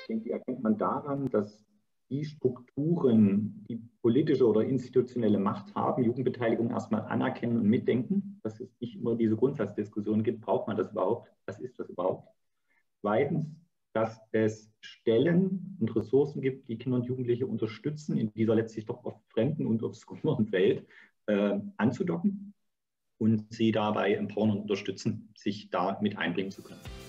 denke, die erkennt man daran, dass die Strukturen, die politische oder institutionelle Macht haben, Jugendbeteiligung erstmal anerkennen und mitdenken, dass es nicht immer diese Grundsatzdiskussion gibt, braucht man das überhaupt, was ist das überhaupt? Zweitens, dass es Stellen und Ressourcen gibt, die Kinder und Jugendliche unterstützen, in dieser letztlich doch oft fremden und obskuren Welt anzudocken und sie dabei empowern und unterstützen, sich da mit einbringen zu können.